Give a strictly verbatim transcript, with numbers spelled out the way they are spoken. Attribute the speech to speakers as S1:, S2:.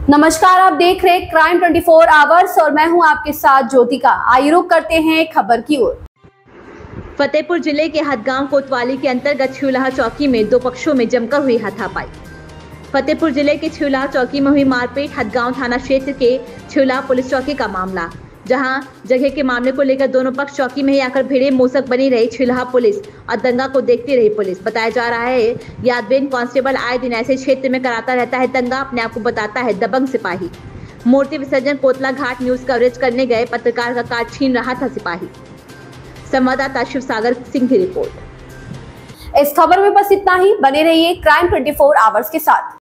S1: नमस्कार, आप देख रहे हैं क्राइम चौबीस आवर्स और मैं हूं आपके साथ ज्योतिका। आइए रुक करते हैं खबर की ओर।
S2: फतेहपुर जिले के हदगांव कोतवाली के अंतर्गत छिउलाहा चौकी में दो पक्षों में जमकर हुई हाथापाई। फतेहपुर जिले के छिउलाहा चौकी में हुई मारपीट हदगांव थाना क्षेत्र के छिउलाहा पुलिस चौकी का मामला, जहां जगह के मामले को लेकर दोनों पक्ष चौकी में ही आकर भिड़े मोसक बनी रही छिउलाहा पुलिस और दंगा को देखती रही पुलिस। बताया जा रहा है यादवेन कांस्टेबल आए दिन ऐसे क्षेत्र में कराता रहता है दंगा, अपने आप को बताता है दबंग सिपाही। मूर्ति विसर्जन कोतला घाट न्यूज कवरेज करने गए पत्रकार का कार्ड छीन रहा था सिपाही। संवाददाता शिव सागर सिंह की रिपोर्ट।
S1: इस खबर में बस इतना ही। बने रहिए क्राइम चौबीस आवर्स के साथ।